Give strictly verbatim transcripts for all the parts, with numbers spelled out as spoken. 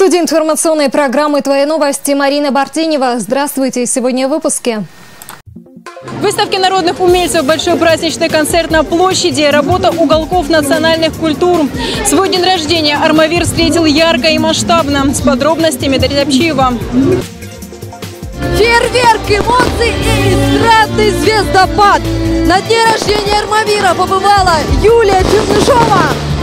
студии информационной программы «Твои новости» Марина Бартенева. Здравствуйте. Сегодня в выпуске. Выставки народных умельцев, большой праздничный концерт на площади, работа уголков национальных культур. Свой день рождения Армавир встретил ярко и масштабно. С подробностями Дарья Апчиева. Фейерверк, эмоций и эстрадный звездопад. На дне рождения Армавира побывала Юлия Чернышова.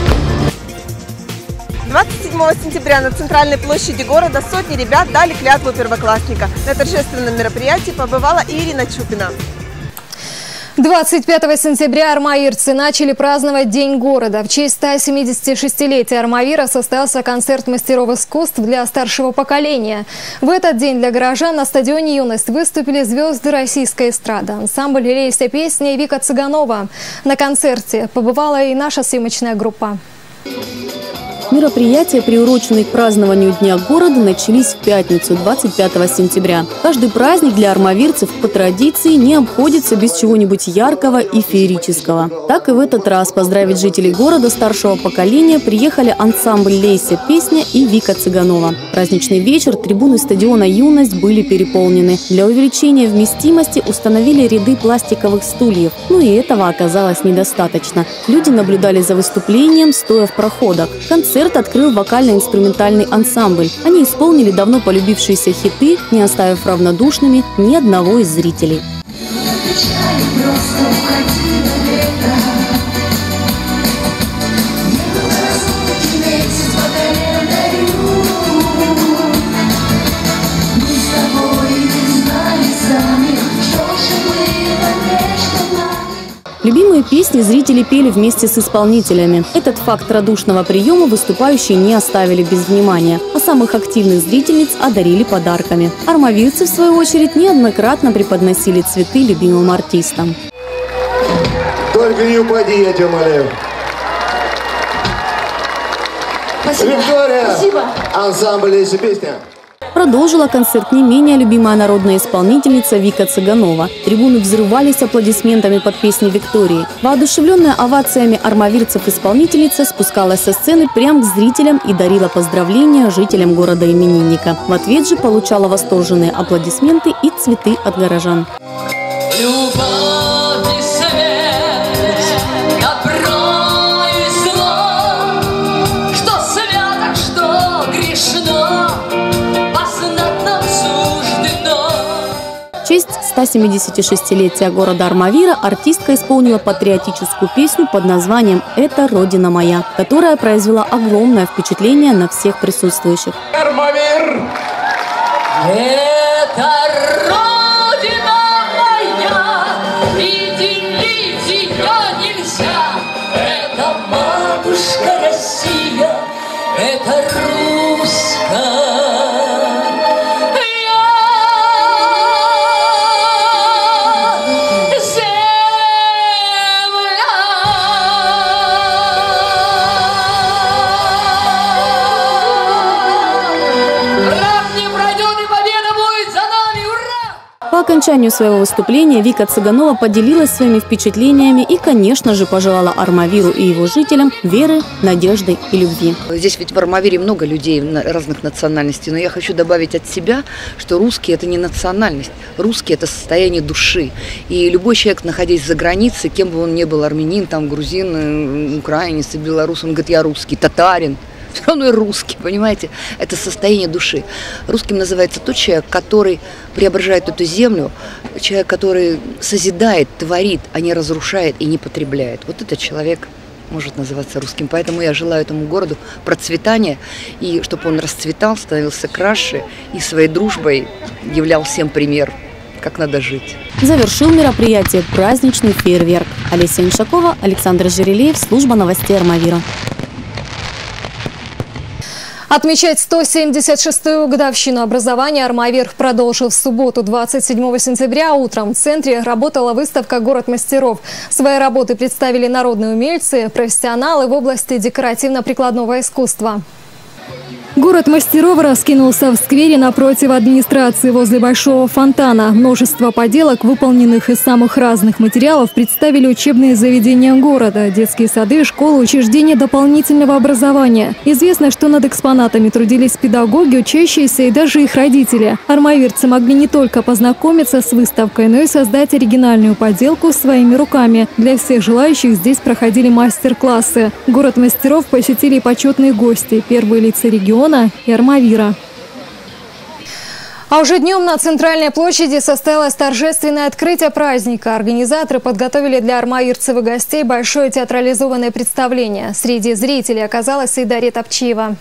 двадцать седьмого сентября на центральной площади города сотни ребят дали клятву первоклассника. На торжественном мероприятии побывала и Ирина Чупина. двадцать пятого сентября армавирцы начали праздновать День города. В честь ста семидесятишестилетия Армавира состоялся концерт мастеров искусств для старшего поколения. В этот день для горожан на стадионе «Юность» выступили звезды российской эстрады. Ансамбль «Лейся песня» и Вика Цыганова. На концерте побывала и наша съемочная группа. Мероприятия, приуроченные к празднованию Дня города, начались в пятницу, двадцать пятого сентября. Каждый праздник для армавирцев по традиции не обходится без чего-нибудь яркого и феерического. Так и в этот раз поздравить жителей города старшего поколения приехали ансамбль «Лейся песня» и Вика Цыганова. Праздничный вечер, трибуны стадиона «Юность» были переполнены. Для увеличения вместимости установили ряды пластиковых стульев. Но и этого оказалось недостаточно. Люди наблюдали за выступлением, стоя в проходах. Концерт открыл вокально-инструментальный ансамбль. Они исполнили давно полюбившиеся хиты, не оставив равнодушными ни одного из зрителей. Любимые песни зрители пели вместе с исполнителями. Этот факт радушного приема выступающие не оставили без внимания, а самых активных зрительниц одарили подарками. Армавирцы, в свою очередь, неоднократно преподносили цветы любимым артистам. Только не упади, я тебя умоляю. Спасибо. Виктория! Спасибо. Ансамбль «Лейся песня». Продолжила концерт не менее любимая народная исполнительница Вика Цыганова. Трибуны взрывались аплодисментами под песни Виктории. Воодушевленная овациями армавирцев исполнительница спускалась со сцены прямо к зрителям и дарила поздравления жителям города-именинника. В ответ же получала восторженные аплодисменты и цветы от горожан. В честь ста семидесятишестилетия города Армавира артистка исполнила патриотическую песню под названием «Это Родина моя», которая произвела огромное впечатление на всех присутствующих. Армавир! Это Родина моя, и делить ее нельзя. Это матушка Россия, это русская. По окончанию своего выступления Вика Цыганова поделилась своими впечатлениями и, конечно же, пожелала Армавиру и его жителям веры, надежды и любви. Здесь ведь в Армавире много людей разных национальностей, но я хочу добавить от себя, что русский – это не национальность. Русский – это состояние души. И любой человек, находясь за границей, кем бы он ни был, армянин, там, грузин, украинец, белорус, он говорит, я русский, татарин. Все равно и русский, понимаете? Это состояние души. Русским называется тот человек, который преображает эту землю, человек, который созидает, творит, а не разрушает и не потребляет. Вот этот человек может называться русским. Поэтому я желаю этому городу процветания, и чтобы он расцветал, становился краше и своей дружбой являл всем пример, как надо жить. Завершил мероприятие праздничный фейерверк. Олеся Иншакова, Александр Жерелеев, служба новостей Армавира. Отмечать сто семьдесят шестую годовщину образования Армавир продолжил в субботу, двадцать седьмого сентября. Утром в центре работала выставка «Город мастеров». Свои работы представили народные умельцы, профессионалы в области декоративно-прикладного искусства. Город мастеров раскинулся в сквере напротив администрации возле большого фонтана. Множество поделок, выполненных из самых разных материалов, представили учебные заведения города, детские сады, школы, учреждения дополнительного образования. Известно, что над экспонатами трудились педагоги, учащиеся и даже их родители. Армавирцы могли не только познакомиться с выставкой, но и создать оригинальную поделку своими руками. Для всех желающих здесь проходили мастер-классы. Город мастеров посетили и почетные гости, первые лица региона и Армавира. А уже днем на центральной площади состоялось торжественное открытие праздника. Организаторы подготовили для армавирцев и гостей большое театрализованное представление. Среди зрителей оказалась и Дарья Топчиева.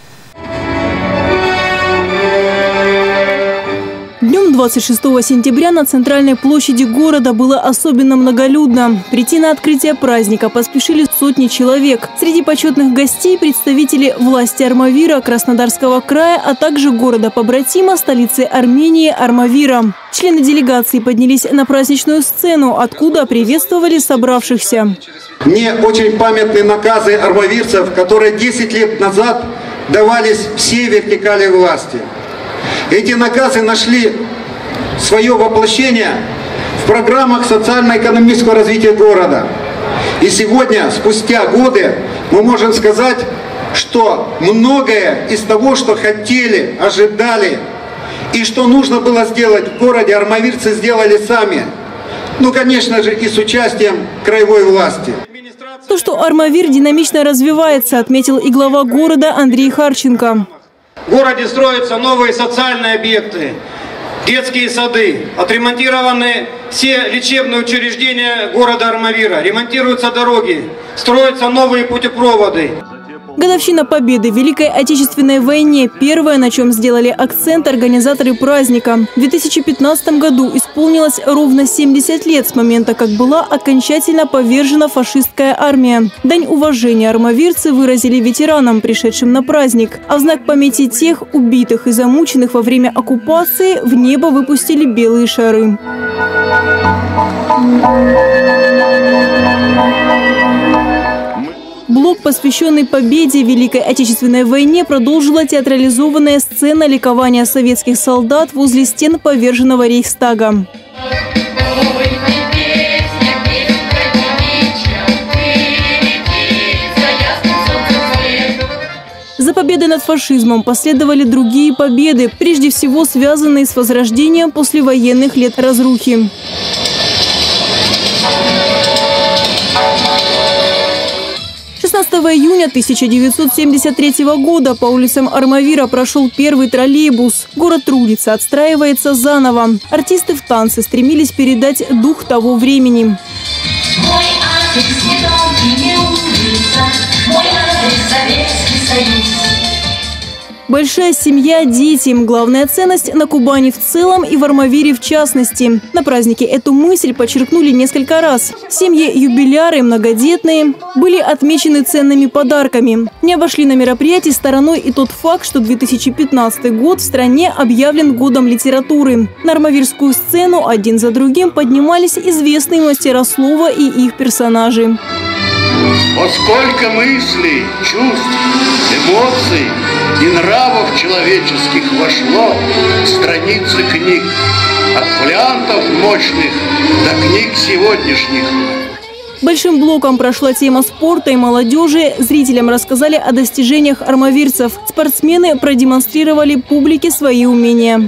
Днем двадцать шестого сентября на центральной площади города было особенно многолюдно. Прийти на открытие праздника поспешили сотни человек. Среди почетных гостей представители власти Армавира, Краснодарского края, а также города-побратима, столицы Армении Армавира. Члены делегации поднялись на праздничную сцену, откуда приветствовали собравшихся. Мне очень памятны наказы армавирцев, которые десять лет назад давались всей вертикали власти. Эти наказы нашли свое воплощение в программах социально-экономического развития города. И сегодня, спустя годы, мы можем сказать, что многое из того, что хотели, ожидали и что нужно было сделать в городе, армавирцы сделали сами. Ну, конечно же, и с участием краевой власти. То, что Армавир динамично развивается, отметил и глава города Андрей Харченко. В городе строятся новые социальные объекты, детские сады, отремонтированы все лечебные учреждения города Армавира, ремонтируются дороги, строятся новые путепроводы. Годовщина Победы в Великой Отечественной войне – первое, на чем сделали акцент организаторы праздника. В две тысячи пятнадцатом году исполнилось ровно семьдесят лет с момента, как была окончательно повержена фашистская армия. Дань уважения армавирцы выразили ветеранам, пришедшим на праздник. А в знак памяти тех убитых и замученных во время оккупации в небо выпустили белые шары. Блок, посвященный победе в Великой Отечественной войне, продолжила театрализованная сцена ликования советских солдат возле стен поверженного Рейхстага. За победой над фашизмом последовали другие победы, прежде всего связанные с возрождением послевоенных лет разрухи. шестнадцатого июня тысяча девятьсот семьдесят третьего года по улицам Армавира прошел первый троллейбус. Город трудится, отстраивается заново. Артисты в танце стремились передать дух того времени. Мой адрес не дом и не улица, мой адрес Советский Союз. Большая семья, дети – главная ценность на Кубани в целом и в Армавире в частности. На празднике эту мысль подчеркнули несколько раз. Семьи-юбиляры, многодетные, были отмечены ценными подарками. Не обошли на мероприятии стороной и тот факт, что две тысячи пятнадцатый год в стране объявлен годом литературы. На армавирскую сцену один за другим поднимались известные мастера слова и их персонажи. О, сколько мыслей, чувств, эмоций и нравов человеческих вошло в страницы книг, от фолиантов мощных до книг сегодняшних. Большим блоком прошла тема спорта и молодежи. Зрителям рассказали о достижениях армавирцев. Спортсмены продемонстрировали публике свои умения.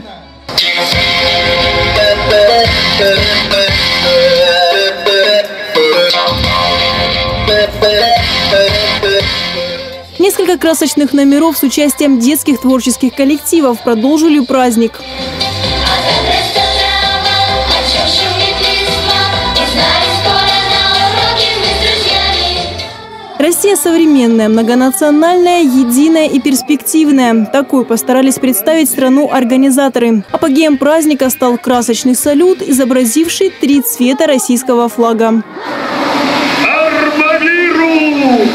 Несколько красочных номеров с участием детских творческих коллективов продолжили праздник. Россия современная, многонациональная, единая и перспективная. Такую постарались представить страну организаторы. Апогеем праздника стал красочный салют, изобразивший три цвета российского флага. Армавиру!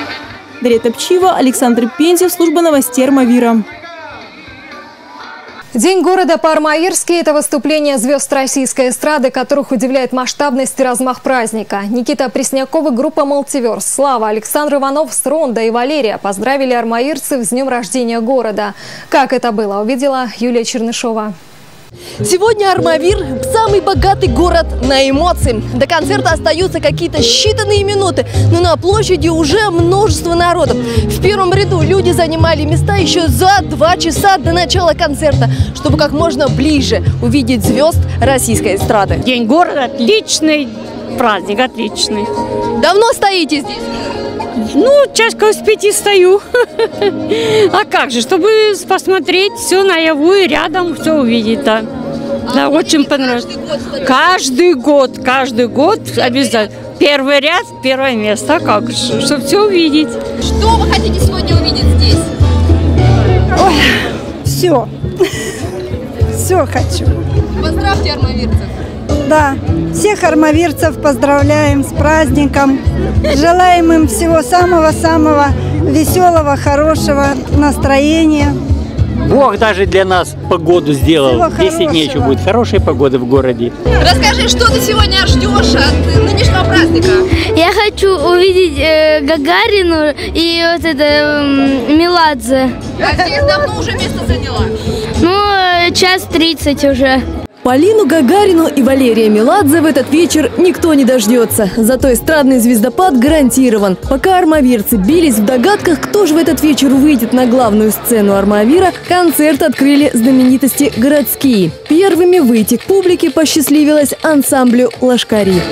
Дарья Топчиева, Александр Пентьев, служба новостей Армавира. День города по-армавирски – это выступление звезд российской эстрады, которых удивляет масштабность и размах праздника. Никита Пресняков и группа «Малтиверс», Слава, Александр Иванов, Стронда и Валерия поздравили армавирцев с днем рождения города. Как это было, увидела Юлия Чернышова. Сегодня Армавир – самый богатый город на эмоции. До концерта остаются какие-то считанные минуты, но на площади уже множество народов. В первом ряду люди занимали места еще за два часа до начала концерта, чтобы как можно ближе увидеть звезд российской эстрады. День города – отличный праздник, отличный. Давно стоите здесь? Ну, часиков с пяти стою. А как же, чтобы посмотреть все наяву и рядом все увидеть, да. Да, очень понравилось. Каждый год, каждый год обязательно. Первый ряд, первое место, как же, чтобы все увидеть. Что вы хотите сегодня увидеть здесь? Ой, все. Все хочу. Поздравьте армавирцев. Да, всех армавирцев поздравляем с праздником. Желаем им всего самого-самого веселого, хорошего настроения. Бог даже для нас погоду сделал. Десять дней еще будет хорошей погоды в городе. Расскажи, что ты сегодня ждешь от нынешнего праздника? Я хочу увидеть э, Гагарину и вот это э, Меладзе. А здесь давно уже место заняла? Ну, час тридцать уже. Полину Гагарину и Валерия Меладзе в этот вечер никто не дождется. Зато эстрадный звездопад гарантирован. Пока армавирцы бились в догадках, кто же в этот вечер выйдет на главную сцену Армавира, концерт открыли знаменитости городские. Первыми выйти к публике посчастливилось ансамблю «Лашкари».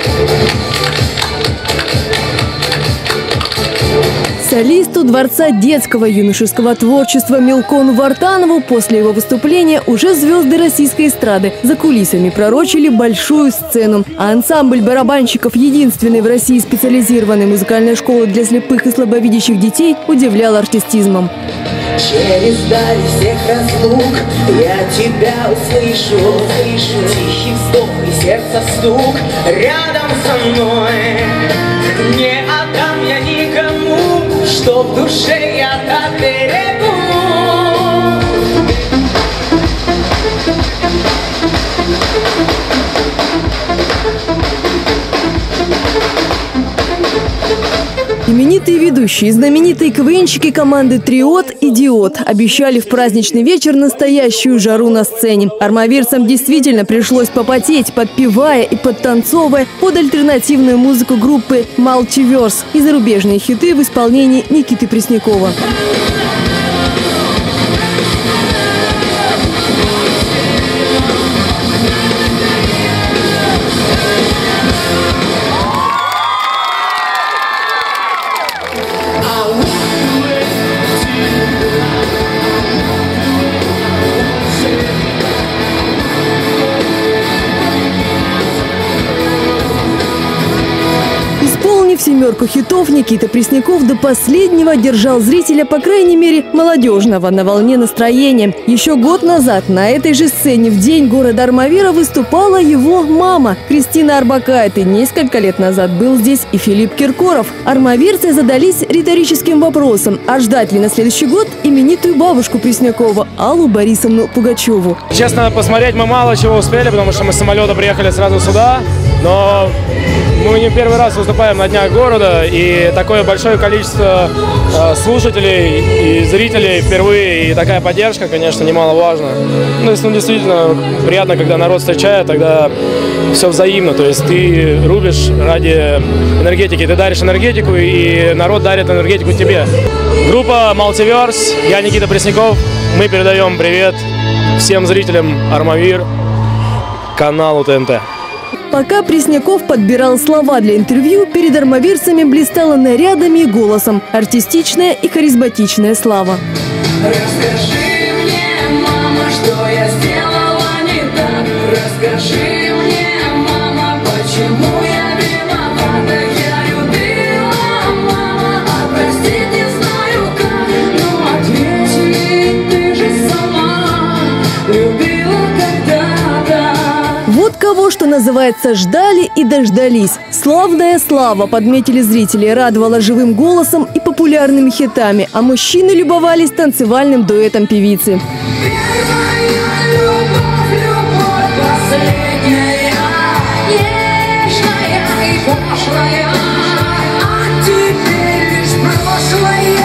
Солисту Дворца детского и юношеского творчества Милкону Вартанову после его выступления уже звезды российской эстрады за кулисами пророчили большую сцену. А ансамбль барабанщиков единственной в России специализированной музыкальной школы для слепых и слабовидящих детей удивлял артистизмом. Через даль всех разлук я тебя услышу, услышу. Тихий вздох и сердца стук рядом со мной. Не отдам я никому, что в душе я так берегу. Именитые ведущие, знаменитые КВНщики команды «Триот» и «Диод» обещали в праздничный вечер настоящую жару на сцене. Армавирцам действительно пришлось попотеть, подпевая и подтанцовывая под альтернативную музыку группы «Малтиверс» и зарубежные хиты в исполнении Никиты Преснякова. Семерку хитов Никита Пресняков до последнего держал зрителя, по крайней мере, молодежного, на волне настроения. Еще год назад на этой же сцене в день города Армавира выступала его мама Кристина Орбакайте. Несколько лет назад был здесь и Филипп Киркоров. Армавирцы задались риторическим вопросом, а ждать ли на следующий год именитую бабушку Преснякова Аллу Борисовну Пугачеву. Честно, посмотреть мы мало чего успели, потому что мы с самолета приехали сразу сюда, но мы не первый раз выступаем на Днях города, и такое большое количество э, слушателей и зрителей впервые, и такая поддержка, конечно, немаловажна. Ну, то есть, ну, действительно, приятно, когда народ встречает, тогда все взаимно, то есть ты рубишь ради энергетики, ты даришь энергетику, и народ дарит энергетику тебе. Группа «Малтиверс», я Никита Пресняков, мы передаем привет всем зрителям Армавир, каналу ТНТ. Пока Пресняков подбирал слова для интервью, перед армавирцами блистала нарядами и голосом артистичная и харизматичная Слава. Расскажи мне, мама, что я сделала не так. Расскажи мне, мама, почему я виновата. Я любила, мама, а простить не знаю как. Ну ответь, ты же сама любила когда-то. Вот кого, что называется, ждали и дождались. Славная Слава, подметили зрители, радовала живым голосом и популярными хитами, а мужчины любовались танцевальным дуэтом певицы. Первая последняя, нежная и пошлая, а теперь лишь прошлое.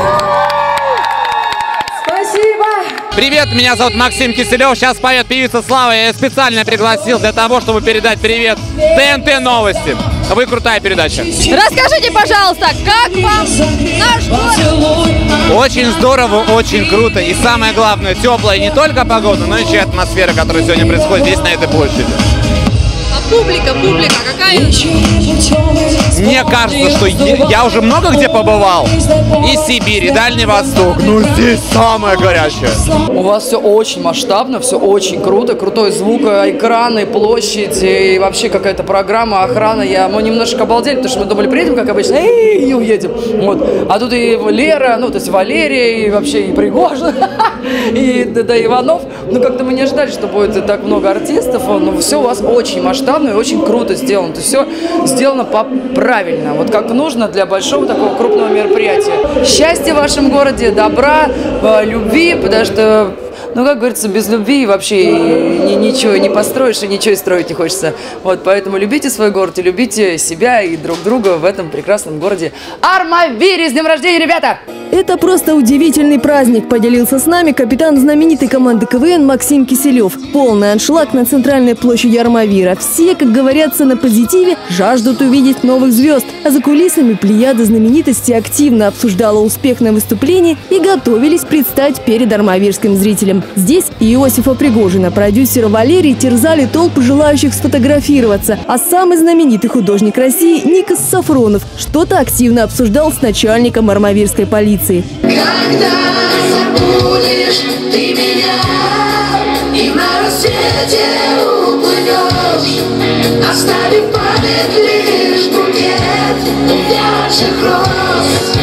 Спасибо! Привет, меня зовут Максим Киселев, сейчас поет певица Слава. Я ее специально пригласил для того, чтобы передать привет ТНТ Новости. Вы крутая передача. Расскажите, пожалуйста, как вам наш город? Очень здорово, очень круто. И самое главное, теплая не только погода, но еще и атмосфера, которая сегодня происходит здесь, на этой площади. А публика, публика какая? Мне кажется, что я, я уже много где побывал. И Сибирь, и Дальний Восток. Ну здесь самое горячее. У вас все очень масштабно, все очень круто. Крутой звук, экраны, площадь и вообще какая-то программа, охрана. Я, мы немножко обалдели, потому что мы думали, приедем, как обычно, и уедем. Вот. А тут и Лера, ну то есть Валерия, и вообще и Пригожин, и да, Иванов. Ну как-то мы не ожидали, что будет так много артистов. Но все у вас очень масштабно и очень круто сделано. То есть все сделано по правильно, вот как нужно для большого такого крупного мероприятия. Счастья в вашем городе, добра, любви, потому что, ну, как говорится, без любви вообще ни, ничего не построишь и ничего и строить не хочется. Вот, поэтому любите свой город и любите себя и друг друга в этом прекрасном городе Армавире. С днем рождения, ребята! Это просто удивительный праздник, поделился с нами капитан знаменитой команды КВН Максим Киселев. Полный аншлаг на центральной площади Армавира. Все, как говорятся, на позитиве, жаждут увидеть новых звезд. А за кулисами плеяда знаменитостей активно обсуждала успех на выступлении и готовились предстать перед армавирским зрителем. Здесь Иосифа Пригожина, продюсера Валерий, терзали толпы желающих сфотографироваться. А самый знаменитый художник России Никос Сафронов что-то активно обсуждал с начальником армавирской полиции. Когда забудешь ты меня и на рассвете уплывешь, оставив память лишь букет увядших роз.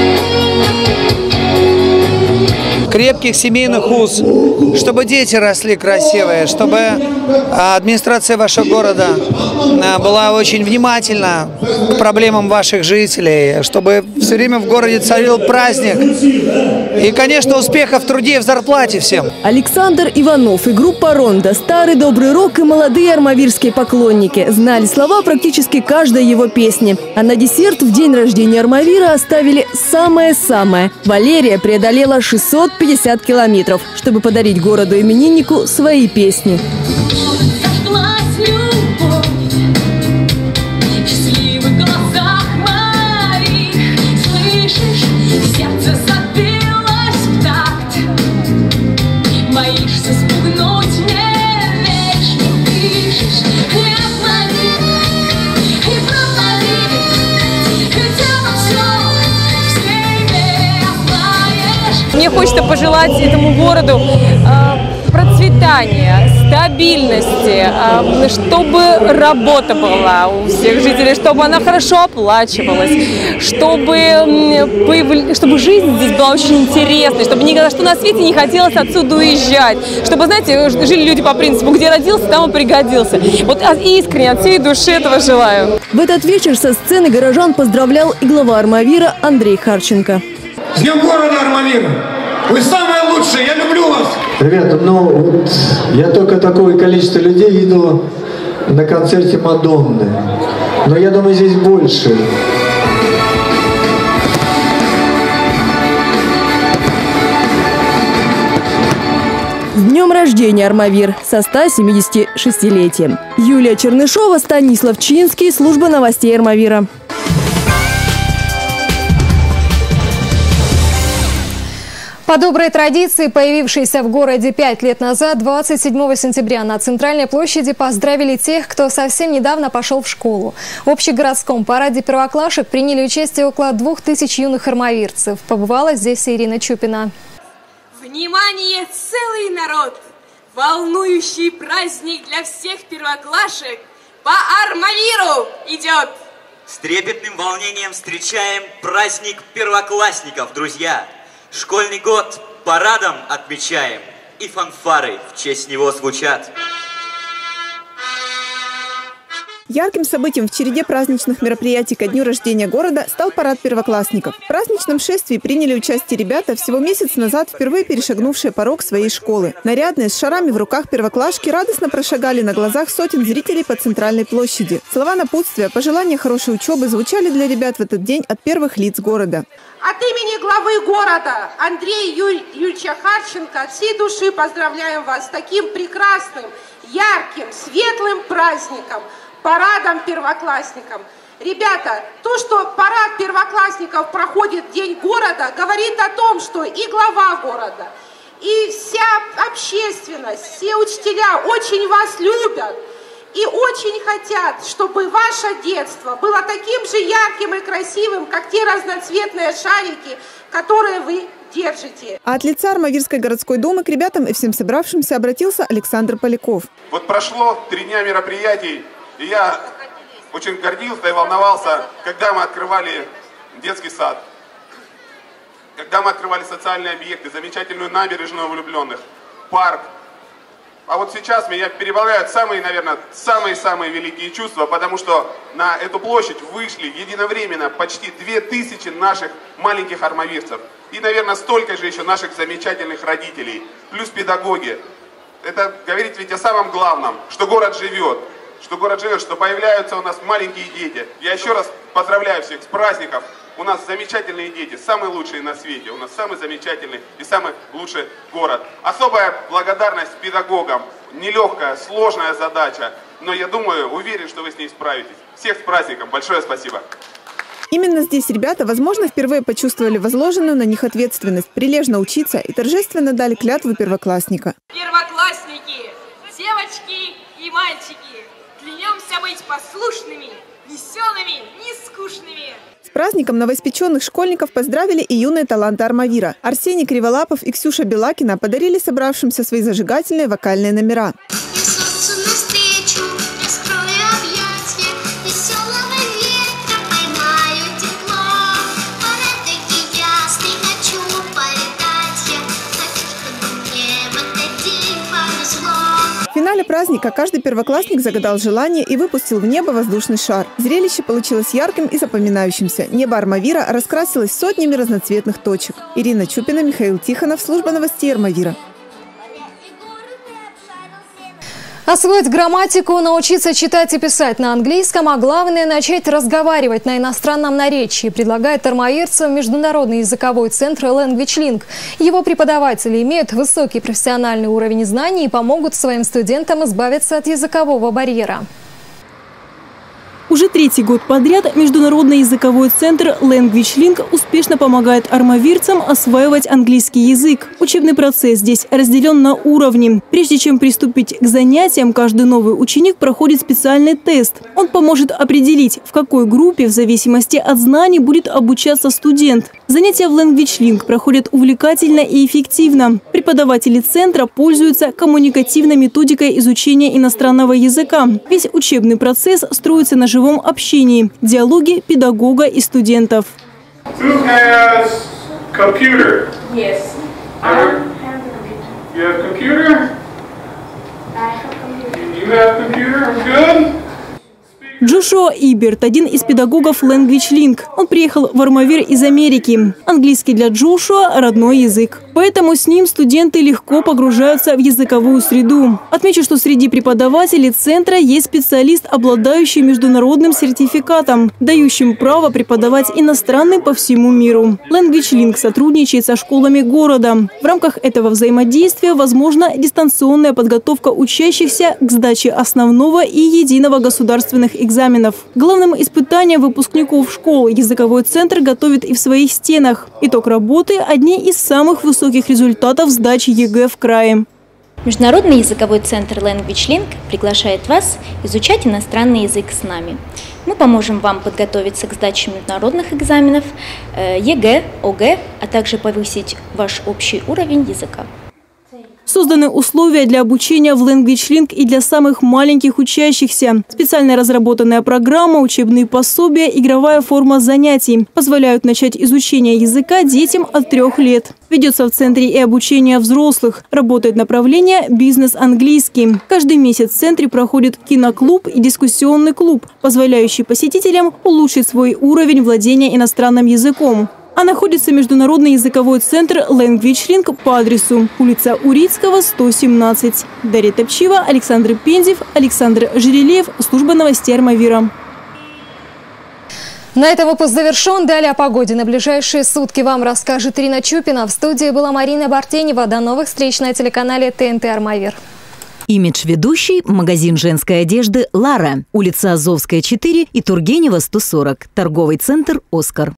Крепких семейных уз, чтобы дети росли красивые, чтобы администрация вашего города была очень внимательна к проблемам ваших жителей, чтобы все время в городе царил праздник. И, конечно, успехов в труде и в зарплате всем. Александр Иванов и группа «Рондо», старый добрый рок и молодые армавирские поклонники знали слова практически каждой его песни. А на десерт в день рождения Армавира оставили самое-самое. Валерия преодолела шестьсот пятьдесят километров, чтобы подарить городу-имениннику свои песни. Мне хочется пожелать этому городу э, процветания, стабильности, э, чтобы работа была у всех жителей, чтобы она хорошо оплачивалась, чтобы, э, чтобы жизнь здесь была очень интересной, чтобы ни за что на свете не хотелось отсюда уезжать, чтобы, знаете, жили люди по принципу, где родился, там и пригодился. Вот искренне от всей души этого желаю. В этот вечер со сцены горожан поздравлял и глава Армавира Андрей Харченко. С днем города Армавира! Вы самые лучшие, я люблю вас! Ребята, ну вот я только такое количество людей видел на концерте Мадонны. Но я думаю, здесь больше. С днем рождения, Армавир! Со ста семидесятишестилетием. Юлия Чернышова, Станислав Чинский, служба новостей Армавира. По доброй традиции, появившейся в городе пять лет назад, двадцать седьмого сентября на Центральной площади поздравили тех, кто совсем недавно пошел в школу. В общегородском параде первоклашек приняли участие около двух тысяч юных армавирцев. Побывала здесь Ирина Чупина. Внимание, целый народ! Волнующий праздник для всех первоклашек по Армавиру идет! С трепетным волнением встречаем праздник первоклассников, друзья! Школьный год парадом отмечаем, и фанфары в честь него звучат. Ярким событием в череде праздничных мероприятий ко дню рождения города стал парад первоклассников. В праздничном шествии приняли участие ребята, всего месяц назад впервые перешагнувшие порог своей школы. Нарядные, с шарами в руках первоклашки радостно прошагали на глазах сотен зрителей по центральной площади. Слова напутствия, пожелания хорошей учебы звучали для ребят в этот день от первых лиц города. От имени главы города Андрея Юрь... Юрьевича Харченко от всей души поздравляем вас с таким прекрасным, ярким, светлым праздником, парадом первоклассникам. Ребята, то, что парад первоклассников проходит в День города, говорит о том, что и глава города, и вся общественность, все учителя очень вас любят и очень хотят, чтобы ваше детство было таким же ярким и красивым, как те разноцветные шарики, которые вы держите. А от лица Армавирской городской думы к ребятам и всем собравшимся обратился Александр Поляков. Вот прошло три дня мероприятий, и я очень гордился и волновался, когда мы открывали детский сад, когда мы открывали социальные объекты, замечательную набережную влюбленных, парк. А вот сейчас меня переполняют самые, наверное, самые-самые великие чувства, потому что на эту площадь вышли единовременно почти две тысячи наших маленьких армавирцев. И, наверное, столько же еще наших замечательных родителей, плюс педагоги. Это говорит ведь о самом главном, что город живет, что город живет, что появляются у нас маленькие дети. Я еще раз поздравляю всех с праздником. У нас замечательные дети, самые лучшие на свете. У нас самый замечательный и самый лучший город. Особая благодарность педагогам. Нелегкая, сложная задача. Но я думаю, уверен, что вы с ней справитесь. Всех с праздником. Большое спасибо. Именно здесь ребята, возможно, впервые почувствовали возложенную на них ответственность прилежно учиться и торжественно дали клятву первоклассника. Первоклассники, девочки и мальчики, клянемся быть послушными, веселыми, нескучными. С праздником новоиспеченных школьников поздравили и юные таланты Армавира. Арсений Криволапов и Ксюша Белакина подарили собравшимся свои зажигательные вокальные номера. В финале праздника каждый первоклассник загадал желание и выпустил в небо воздушный шар. Зрелище получилось ярким и запоминающимся. Небо Армавира раскрасилось сотнями разноцветных точек. Ирина Чупина, Михаил Тихонов, служба новостей Армавира. Освоить грамматику, научиться читать и писать на английском, а главное – начать разговаривать на иностранном наречии, предлагает армавирцам Международный языковой центр Language Link. Его преподаватели имеют высокий профессиональный уровень знаний и помогут своим студентам избавиться от языкового барьера. Уже третий год подряд Международный языковой центр Language Link успешно помогает армавирцам осваивать английский язык. Учебный процесс здесь разделен на уровни. Прежде чем приступить к занятиям, каждый новый ученик проходит специальный тест. Он поможет определить, в какой группе в зависимости от знаний будет обучаться студент. Занятия в Language Link проходят увлекательно и эффективно. Преподаватели центра пользуются коммуникативной методикой изучения иностранного языка. Весь учебный процесс строится на живом общении, диалоге педагога и студентов. Who has computer? Yes. I have you have computer? I have computer. You have computer? Good. Джошуа Иберт – один из педагогов Language Link. Он приехал в Армавир из Америки. Английский для Джошуа – родной язык. Поэтому с ним студенты легко погружаются в языковую среду. Отмечу, что среди преподавателей центра есть специалист, обладающий международным сертификатом, дающим право преподавать иностранным по всему миру. Language Link сотрудничает со школами города. В рамках этого взаимодействия возможна дистанционная подготовка учащихся к сдаче основного и единого государственных экзаменов. экзаменов. Главным испытанием выпускников школ языковой центр готовит и в своих стенах. Итог работы – одни из самых высоких результатов сдачи ЕГЭ в крае. Международный языковой центр Language Link приглашает вас изучать иностранный язык с нами. Мы поможем вам подготовиться к сдаче международных экзаменов, ЕГЭ, ОГЭ, а также повысить ваш общий уровень языка. Созданы условия для обучения в Language Link и для самых маленьких учащихся. Специально разработанная программа, учебные пособия, игровая форма занятий позволяют начать изучение языка детям от трех лет. Ведется в центре и обучение взрослых. Работает направление «Бизнес-английский». Каждый месяц в центре проходит киноклуб и дискуссионный клуб, позволяющий посетителям улучшить свой уровень владения иностранным языком. А находится международный языковой центр Language Link по адресу улица Урицкого, сто семнадцать. Дарья Топчива, Александр Пензев, Александр Жерелеев, служба новостей Армавира. На этом выпуск завершен. Далее о погоде на ближайшие сутки вам расскажет Ирина Чупина. В студии была Марина Бартенева. До новых встреч на телеканале ТНТ Армавир. Имидж-ведущий – магазин женской одежды «Лара». Улица Азовская, четыре и Тургенева, сто сорок. Торговый центр «Оскар».